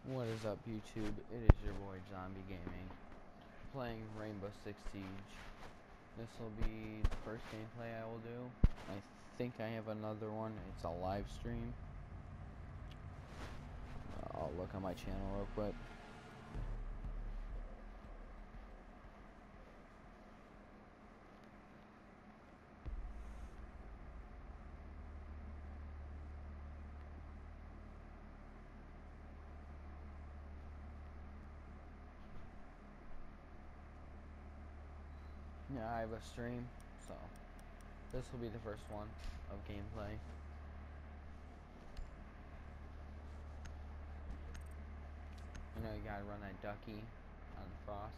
What is up, YouTube? It is your boy Zombie Gaming, playing Rainbow Six Siege. This will be the first gameplay I will do. I think I have another one. It's a live stream. I'll look on my channel real quick. Yeah, I have a stream, so this will be the first one of gameplay. You know, you gotta run that ducky on Frost.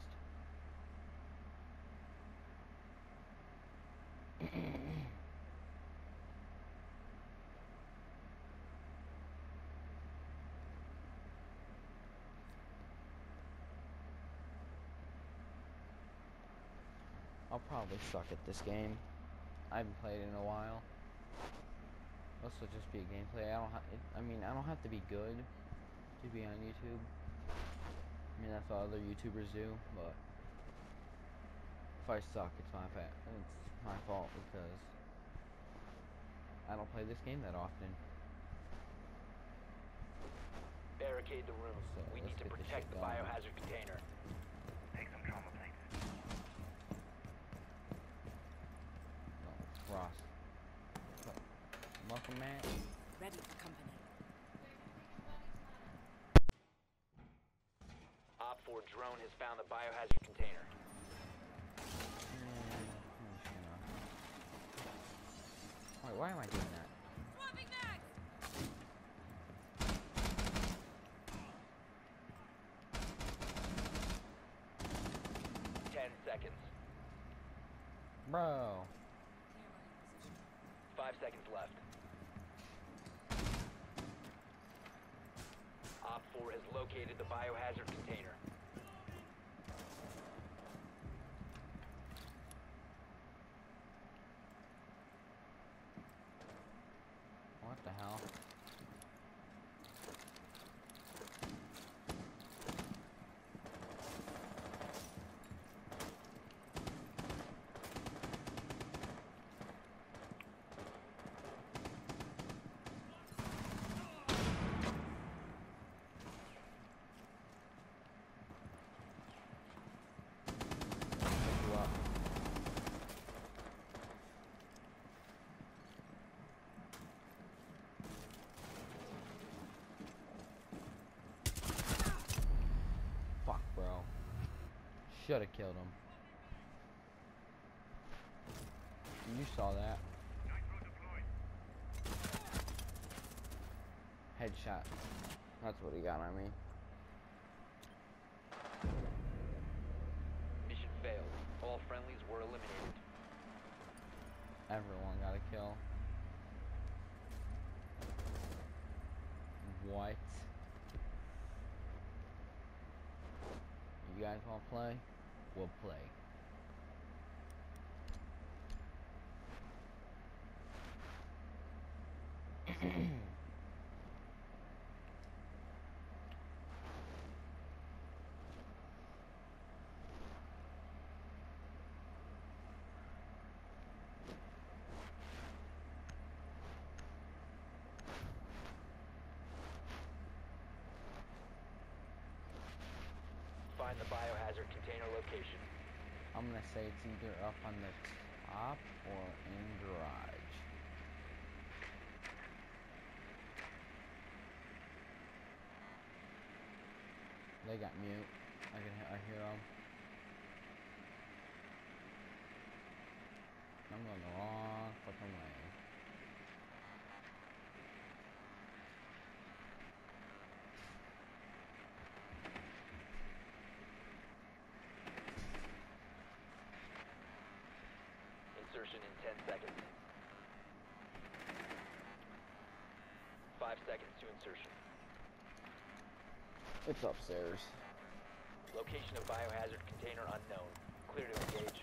I'll probably suck at this game. I haven't played in a while. This will just be a gameplay. I don't have to be good to be on YouTube. I mean, that's what other YouTubers do, but if I suck, it's my fault because I don't play this game that often. Barricade the room. So we need to protect the biohazard container. Take some trauma plates. No, it's Frost. Welcome, Matt. Ready for company. Op 4 drone has found the biohazard container. Wait, why am I doing that? Swapping back! 10 seconds. Bro. 5 seconds left. Op 4 has located the biohazard container. What the hell? Fuck, bro. Should have killed him. You saw that. Headshot. That's what he got on me. Mission failed. All friendlies were eliminated. Everyone got a kill. What? You guys want to play? We'll play. Find the biohazard container location. I'm gonna say it's either up on the top or in garage. They got mute. I hear them. I'm going the wrong fucking way. Insertion in 10 seconds. 5 seconds to insertion. It's upstairs. Location of biohazard container unknown. Clear to engage.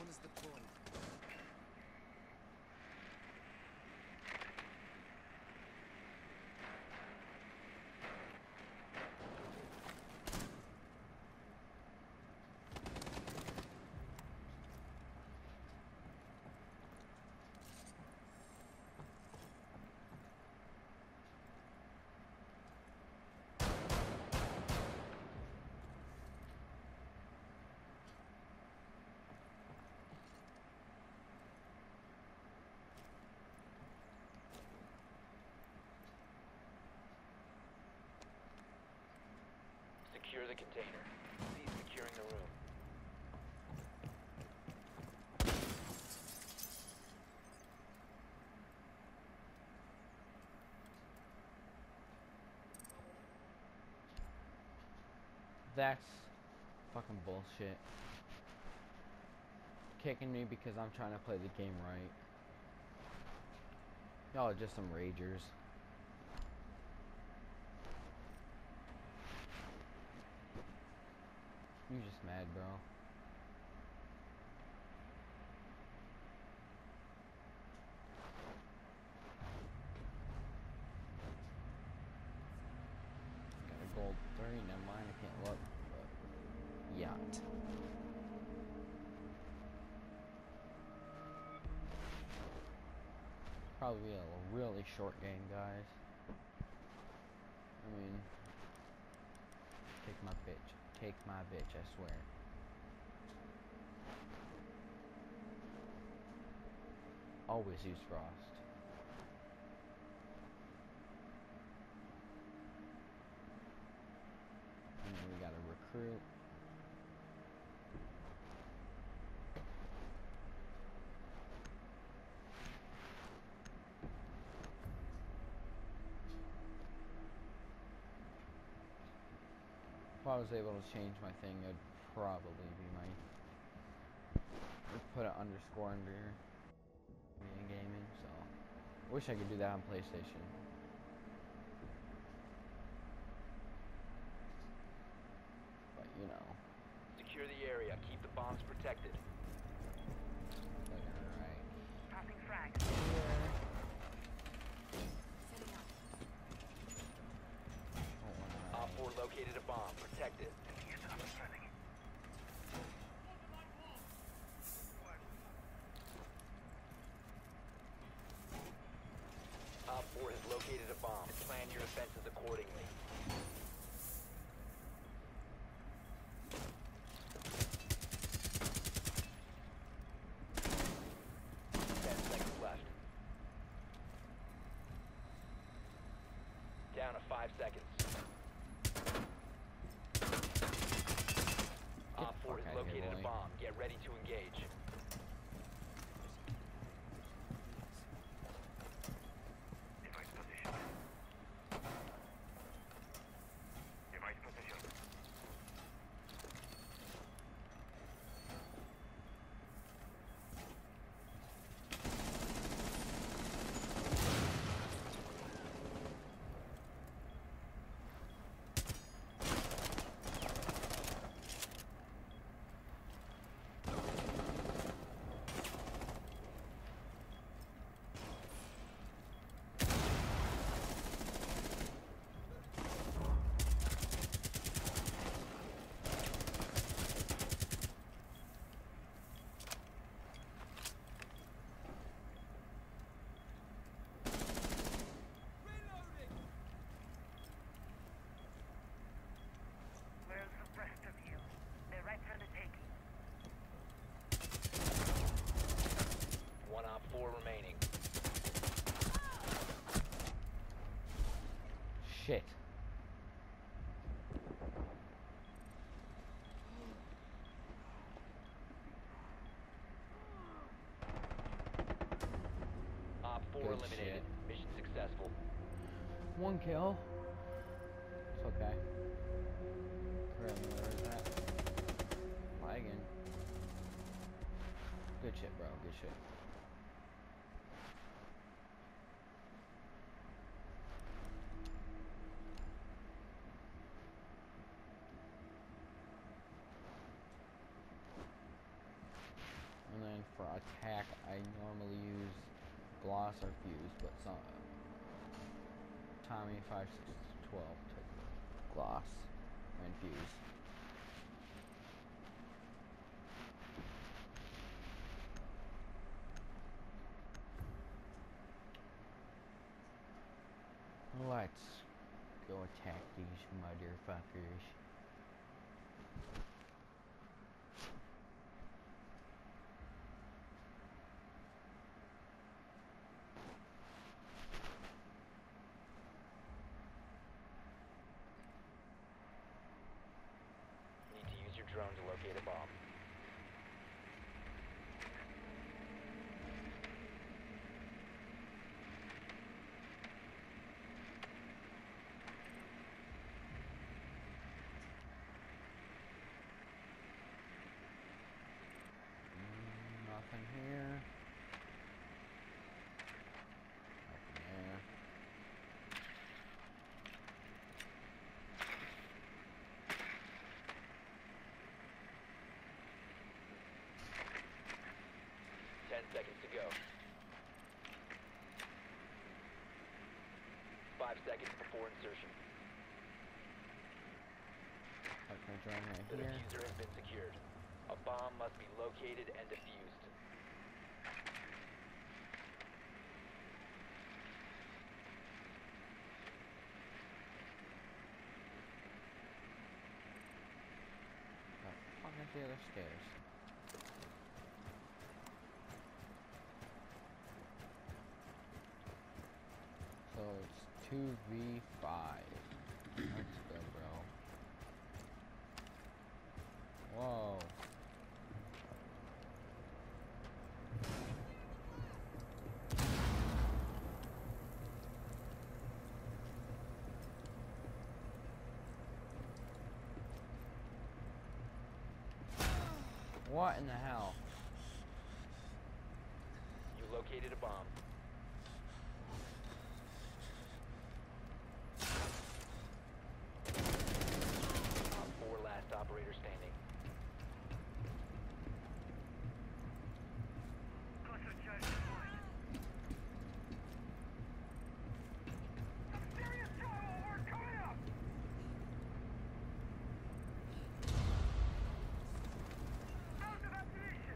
Drone is deployed. Secure the container. Cease securing the room. That's fucking bullshit. Kicking me because I'm trying to play the game right. Y'all are just some ragers. You just mad, bro. Got a gold 3, never mind, I can't look. But yacht. Probably a really short game, guys. I mean, take my bitch. Take my bitch, I swear. Always use frost. And then we gotta recruit. If I was able to change my thing, it'd probably be my... I'd put an underscore under here. Gaming, so... Wish I could do that on PlayStation. But, you know. Secure the area. Keep the bombs protected. Alright. Tossing frag. Setting up. Op 4 located a bomb. Protect it. Use up and running. Op 4 has located a bomb. Plan your defenses accordingly. Down to 5 seconds. Op 4 has located a bomb. Get ready to engage. Device position. Device position. Where's the rest of you? They're right for the taking. One Op 4 remaining. Shit. Op 4 Good eliminated. shit. Mission successful. 1 kill. It's okay. Where is that? Lagging. Good shit, bro. Good shit. And gloss or fuse, but some Tommy 5612 took gloss and fuse. Let's go attack these motherfuckers. Need to use your drone to locate a bomb. Nothing here. Nothing there. 10 seconds to go. 5 seconds before insertion. Okay, drone right The here. diffuser has been secured. A bomb must be located and defused. Fuck is the other stairs? So it's 2v5. Let's go, bro. Whoa. What in the hell? You located a bomb. Op 4 last operator standing. Cluster charge deployed. Some serious trouble! We're coming up! Out of ammunition!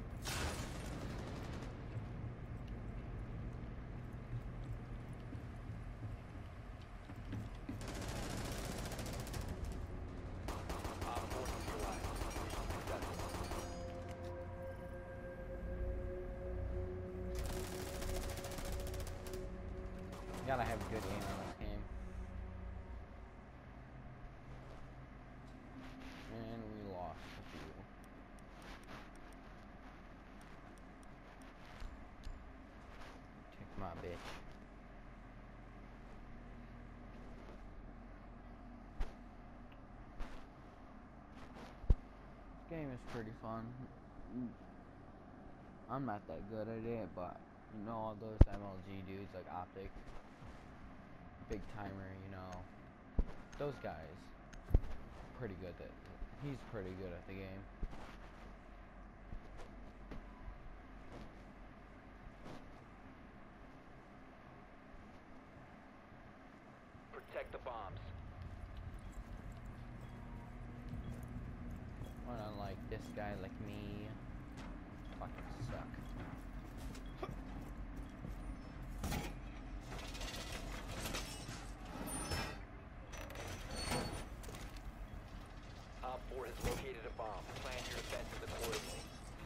Op 4 neutralized. Successful. You gotta have good aim on this game. And we lost a few. Take my bitch. This game is pretty fun. I'm not that good at it, but you know all those MLG dudes like Optic, Big Timer, you know, those guys, pretty good at. He's pretty good at the game. Protect the bombs. When unlike this guy like me, fucking suck. Op 4 has located a bomb. Plan your defenses accordingly.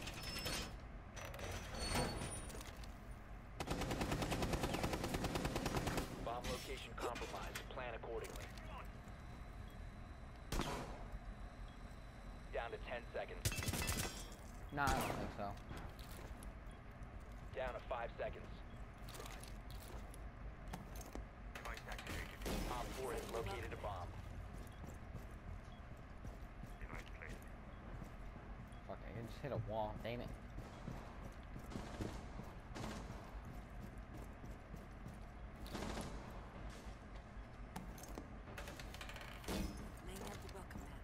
Bomb location compromised. Plan accordingly. Down to 10 seconds. Nah, I don't think so. Down to 5 seconds. Device activated. Op 4 has located a bomb. Device placed. Fuck, I can just hit a wall. Damn it. Laying out the welcome mat.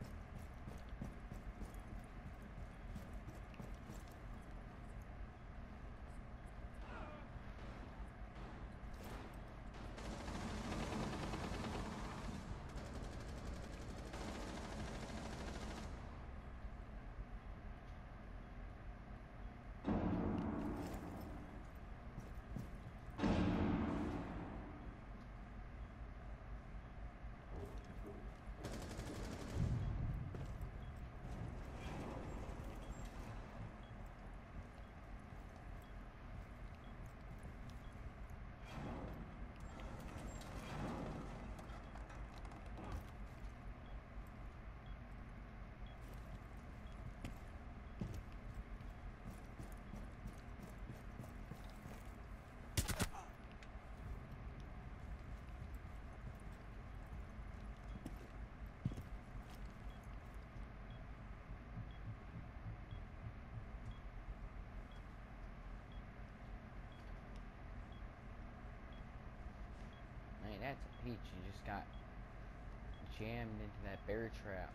That's a peach. You just got jammed into that bear trap.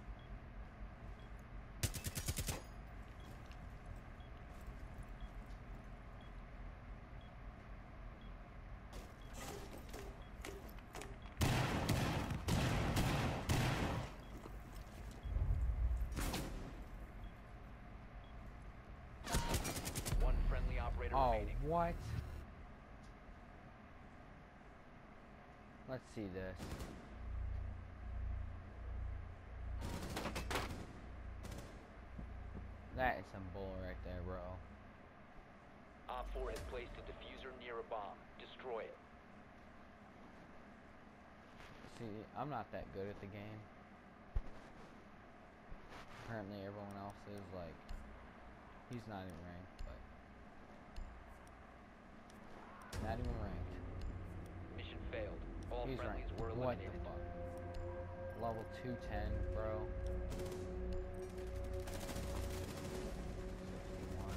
One friendly operator Oh, remaining. what? Let's see this. That is some bull right there, bro. Op 4 has placed a diffuser near a bomb. Destroy it. See, I'm not that good at the game. Apparently everyone else is, like, he's not even ranked, but not even ranked. Mission failed. All He's friendlies ranked. were What the eliminated. fuck? Level 210, bro. 61.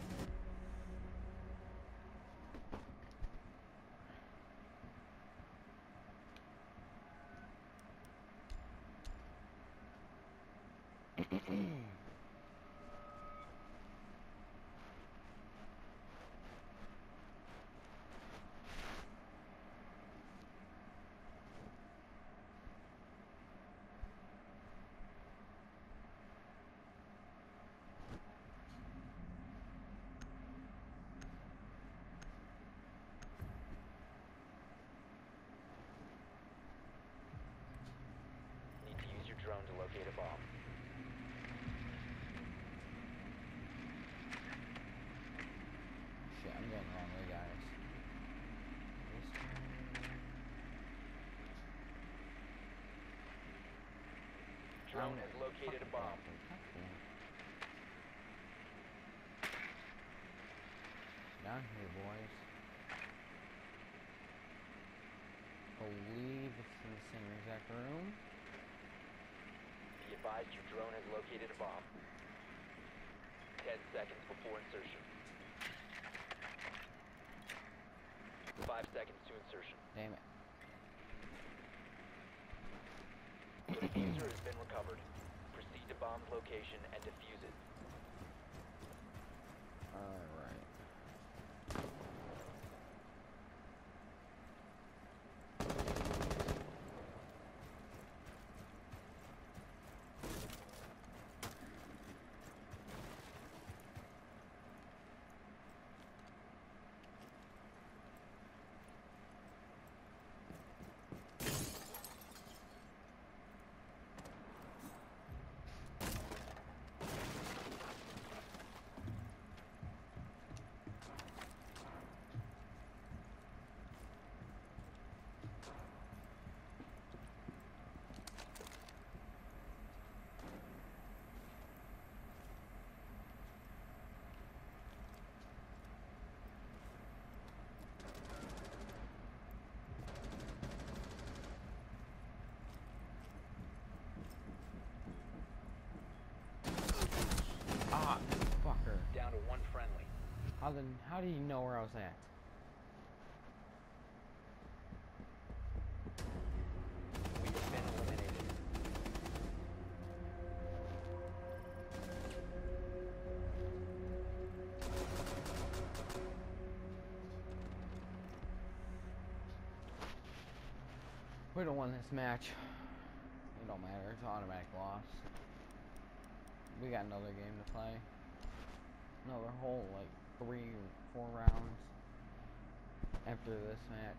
Need to use your drone to locate a bomb. Shit, I'm going the wrong way, guys. This way. Drone has located a bomb. Down here, boys. Believe it's in the same exact room. Be advised your drone has located a bomb. 10 seconds before insertion. 5 seconds to insertion. Damn it. The diffuser has been recovered. Proceed to bomb's location and defuse it. Alright. Ah, fucker. Down to one friendly. How did he know where I was at? We have been eliminated. We don't win this match. It don't matter. It's automatic loss. We got another game to play. Another whole, like, 3 or 4 rounds after this match.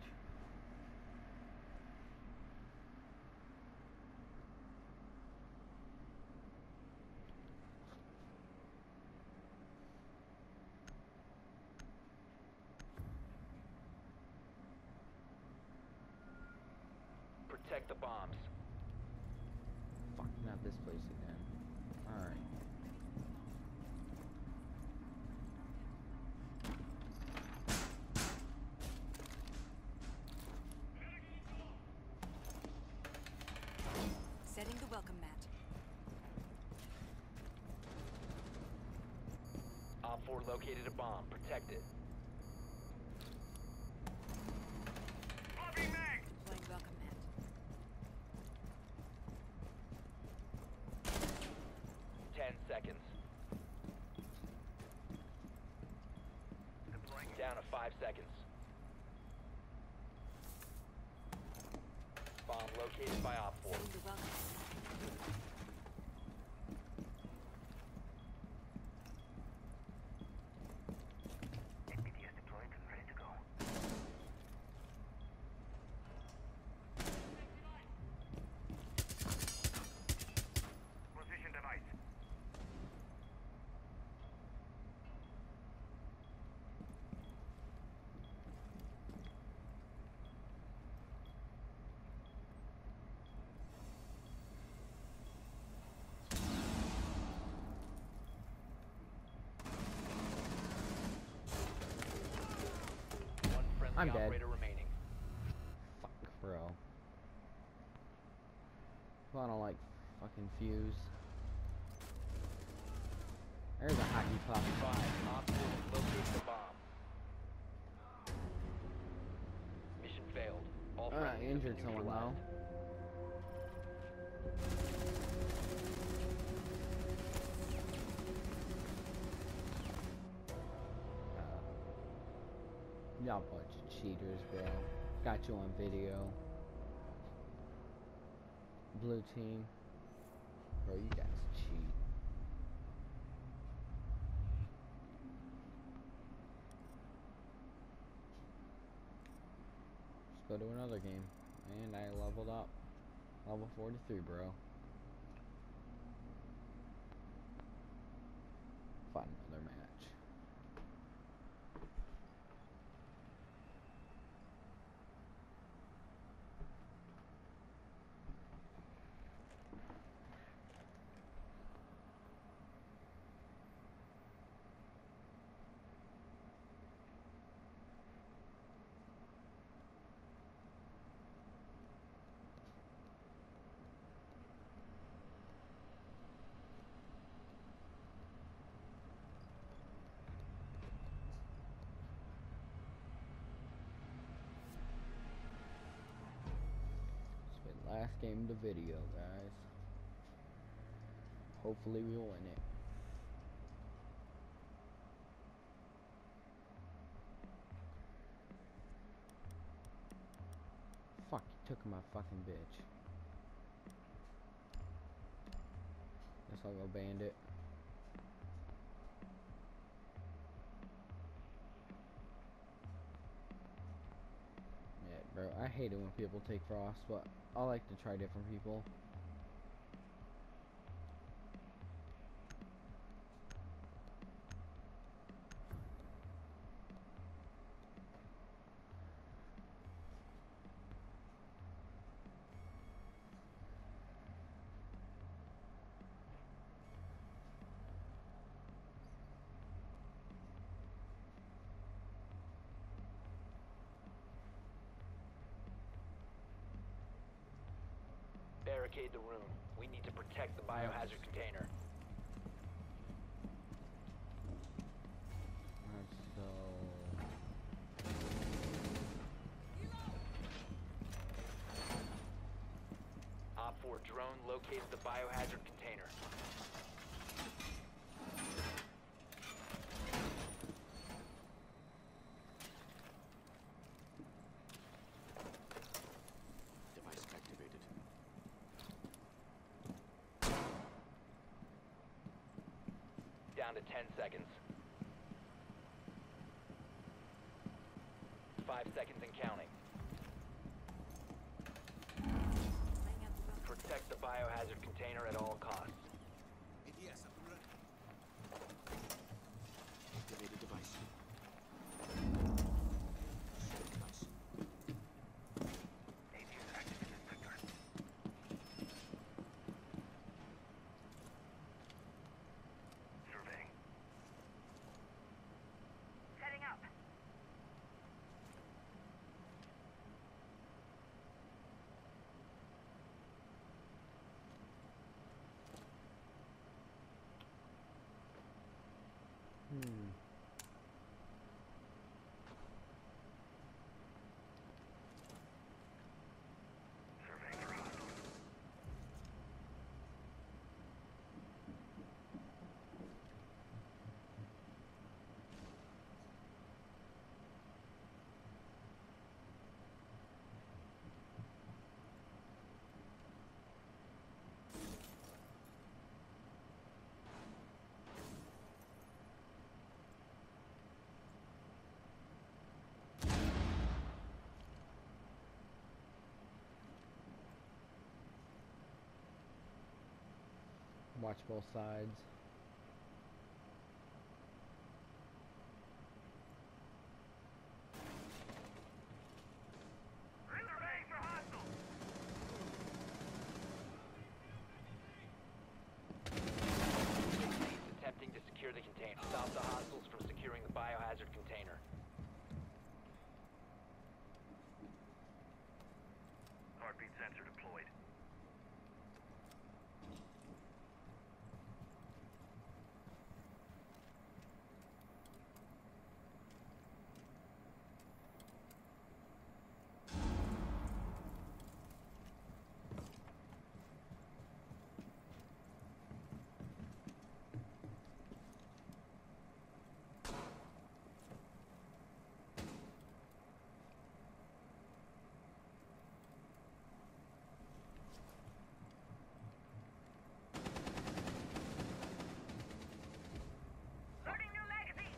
Protect the bombs. Fuck, not this place again. Alright. Setting the welcome mat. Op 4 located a bomb. Protect it. Deploying welcome 5 seconds. Bomb located by Op 4. Time to welcome it. APTS deployed and ready to go. Position device. One friendly I'm dead. operator remaining. Fuck, bro. Well, I don't like fucking fuse. There's a hockey puck. 5. Op 4 located the bomb. Mission failed. All I friendlies have injured been someone though. neutralized. Y'all bunch of cheaters, bro. Got you on video. Blue team. Bro, you guys cheat. Let's go to another game. And I leveled up. Level 43, bro. Fight another match. Last game of the video, guys. Hopefully we will win it. Fuck, you took my fucking bitch. Guess I'll go bandit. Yeah, bro, I hate it when people take frost, but I like to try different people. Barricade the room. We need to protect the biohazard container. Let's go. Op 4 drone located the biohazard container. Device activated. Down to 10 seconds. 5 seconds and counting. Laying out the welcome. Protect the biohazard container at all costs. ADS up and running. Activated device. Share device. APTS active in this sector. Surveying. Setting up. Watch both sides. Reloading for hostile. Attempting to secure the container. Stop the hostiles from securing the biohazard container. Heartbeat sensor deployed. Loading new magazine.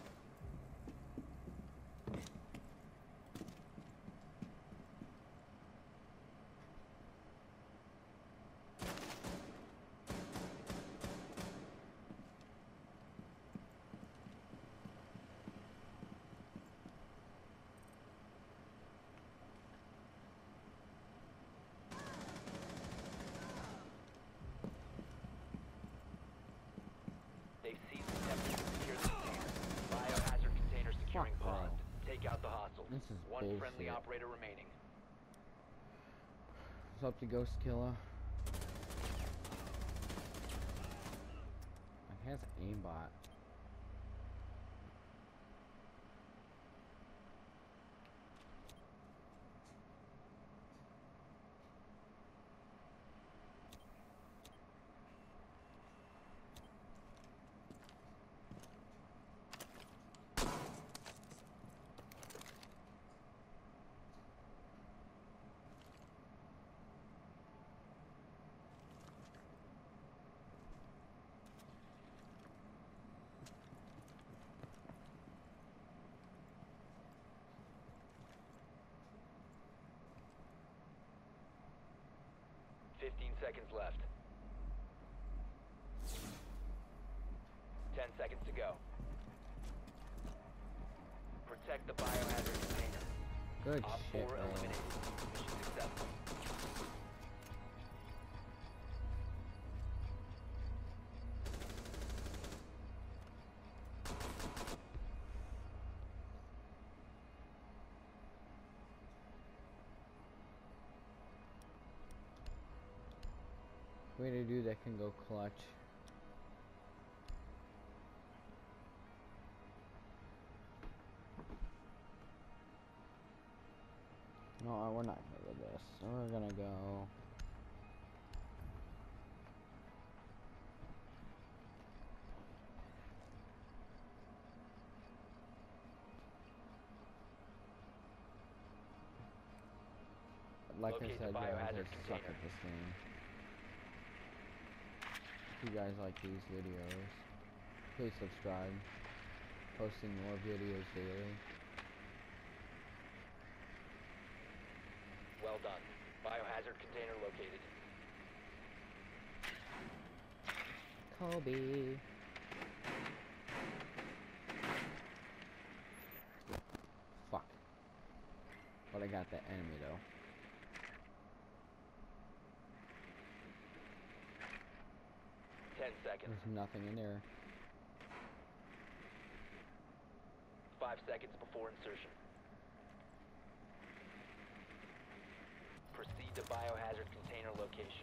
They've ceased attempting to secure the container. Biohazard container securing Fuck, bro. pod. Take out the hostiles. This is One friendly bullshit. operator remaining. What's up to Ghost Killer? Like, has aimbot. Fifteen seconds left. 10 seconds to go. Protect the biohazard container. Good Op shit, 4 bro. eliminated. Mission successful. Way to do that can go clutch. No, we're not gonna do this. We're gonna go. Like Locate I the said, guys, I biohazard suck container. at this game. If you guys like these videos, please subscribe. Posting more videos daily. Well done. Biohazard container located. Kobe. Fuck. But I got that enemy though. 10 seconds. There's nothing in there. 5 seconds before insertion. Proceed to biohazard container location.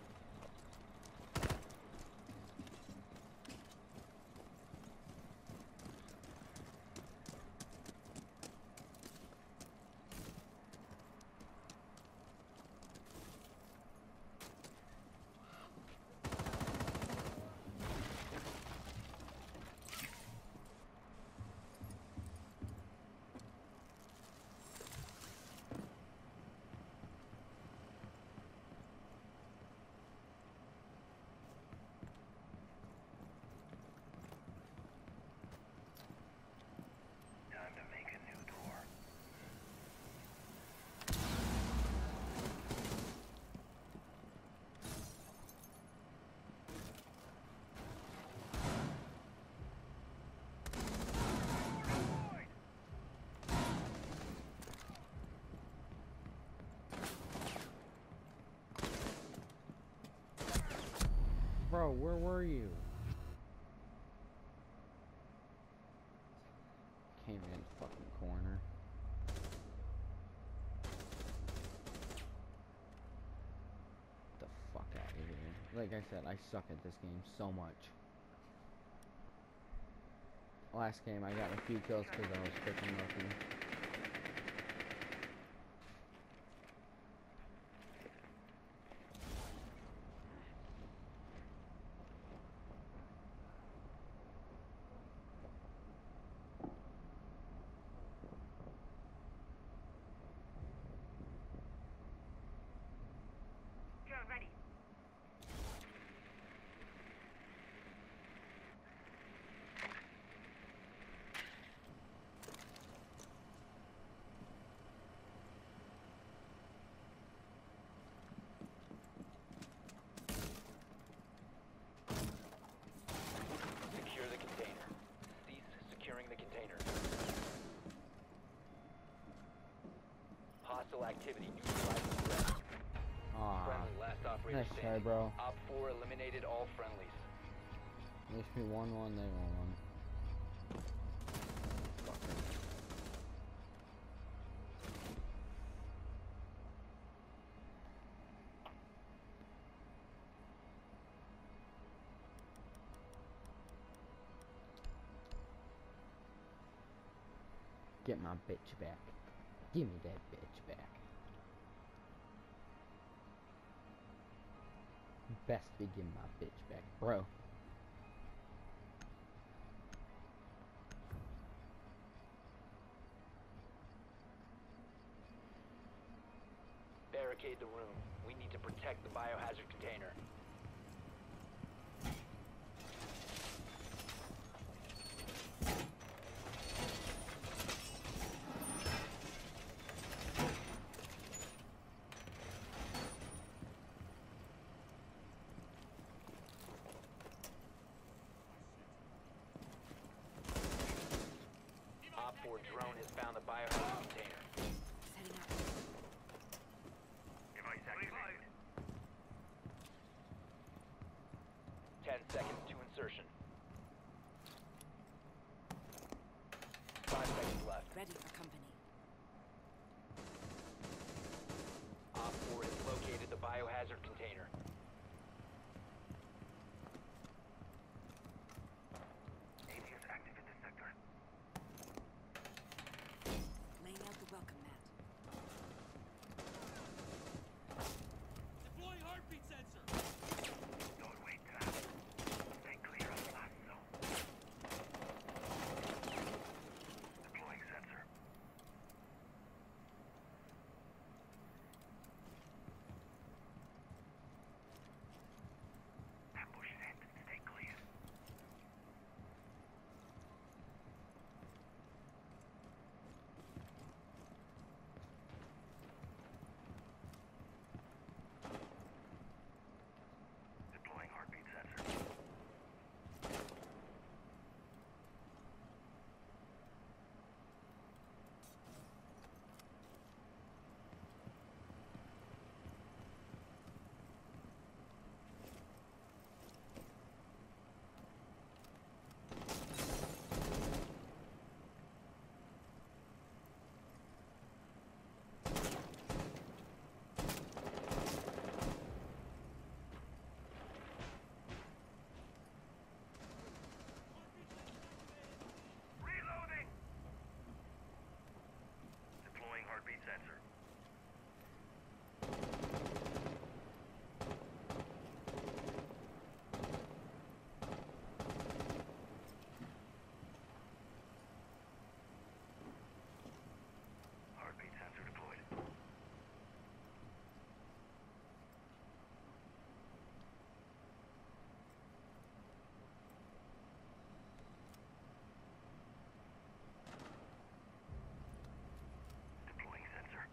Bro, where were you? Came in the fucking corner. The fuck out of here. Like I said, I suck at this game so much. Last game I got a few kills because I was freaking lucky. Drone ready. Secure the container. Cease securing the container. Hostile activity. Neutralize the threat. Aw, Friendly last operator nice try, standing. bro. Op 4 eliminated all friendlies. HP 1-1, they 1-1. Get my bitch back. Give me that bitch back. Best be give my bitch back, bro. Barricade the room. We need to protect the biohazard container. Op 4 drone has found the biohazard container. Setting up. Device activated. 10 seconds to insertion. 5 seconds left. Ready for company. Op 4 has located the biohazard container. ATS active in this sector. Laying out the welcome mat. Deploying heartbeat sensor. Don't wait, Trav. Stay clear of blast zone. Deploying sensor. Ambush set. Stay clear. Deploying heartbeat sensor. Reloading! Deploying heartbeat sensor. Heartbeat sensor deployed. Deploying sensor.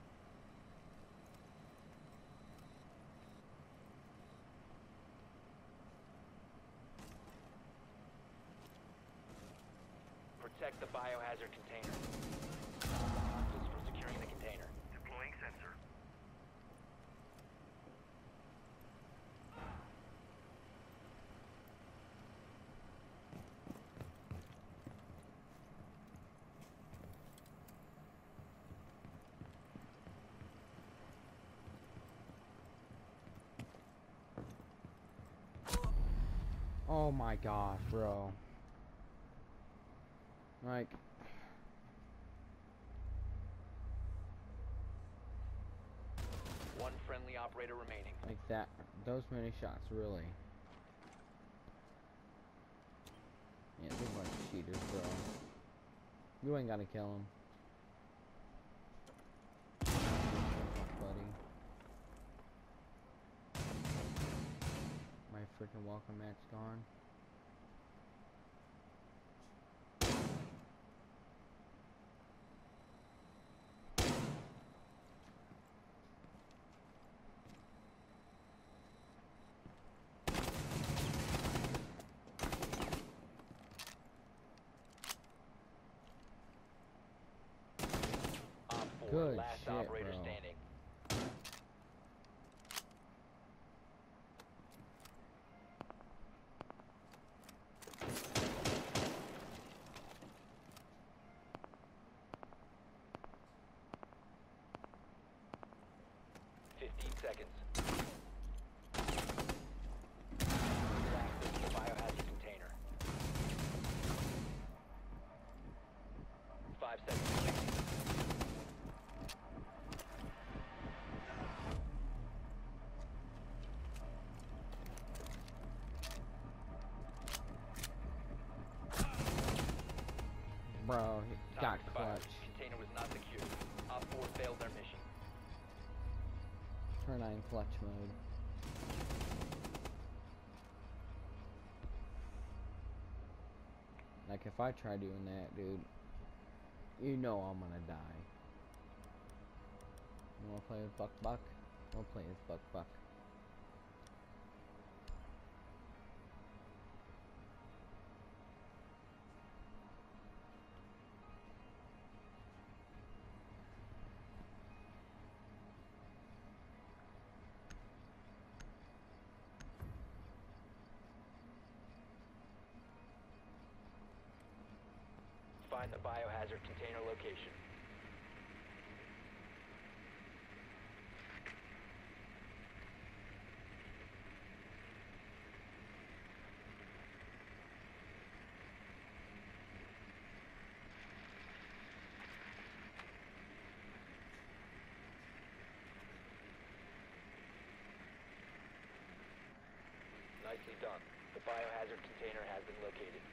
Protect the biohazard container. Hostiles for securing the container. Deploying sensor. Oh my gosh, bro. Like, One friendly operator remaining. like that. Those many shots, really. Yeah, they're a bunch of cheaters, bro. You ain't gotta kill him. Buddy. My freaking welcome mat's gone. Op 4, Good last shit, operator bro. standing. Seconds. Access to the biohazard container. 5 seconds. Bro, he Time got expired. clutch. Container was not secured. Op 4 failed their mission. Turn on clutch mode. Like, if I try doing that, dude, you know I'm gonna die. You wanna play with Buck Buck? We'll play with Buck Buck. Find the biohazard container location. Nicely done. The biohazard container has been located.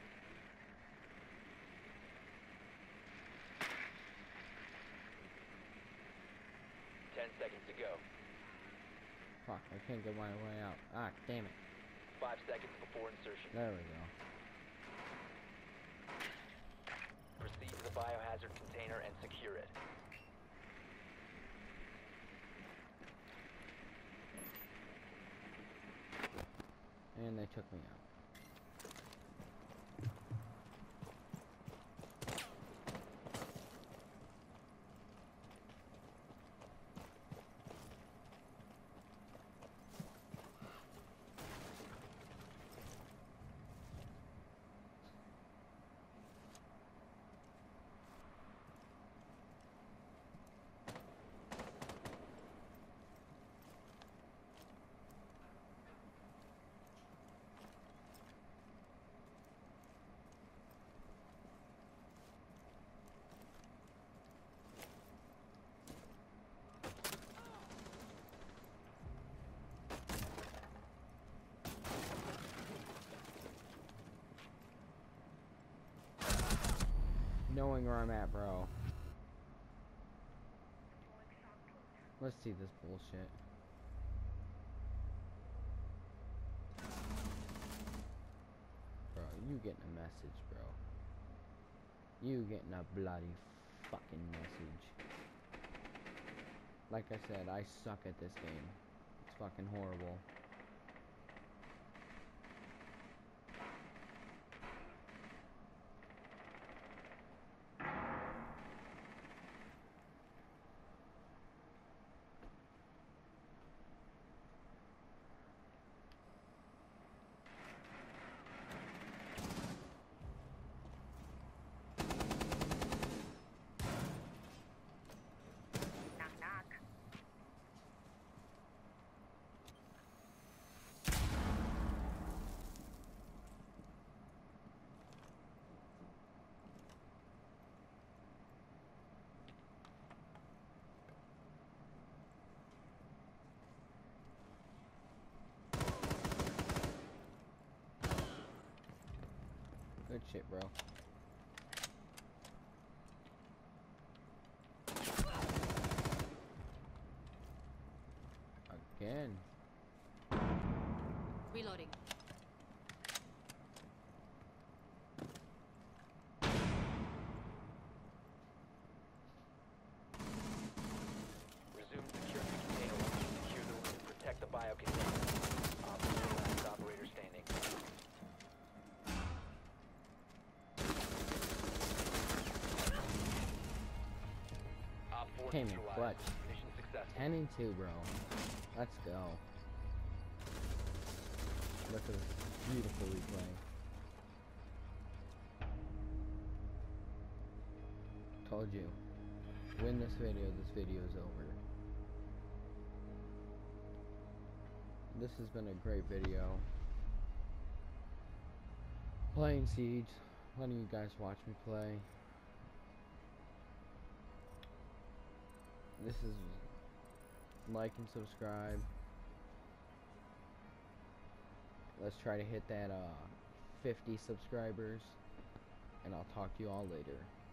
Seconds to go. Fuck, I can't get my way out. Ah, damn it. 5 seconds before insertion. There we go. Proceed to the biohazard container and secure it. And they took me out. Knowing where I'm at, bro. Let's see this bullshit. Bro, you getting a message, bro. You getting a bloody fucking message. Like I said, I suck at this game. It's fucking horrible. Knock knock. Good shit, bro. Again. Reloading. Resume securing the container once you secure the room. Protect the bio container. Op 4 last operator standing. Op 4 Came in neutralized. clutch. Mission successful. 10 and 2, bro. Let's go. Look at this beautiful replay. Told you. Win this video's over. This has been a great video. Playing Siege. Letting you guys watch me play. This is like and subscribe. Let's try to hit that 50 subscribers, and I'll talk to you all later.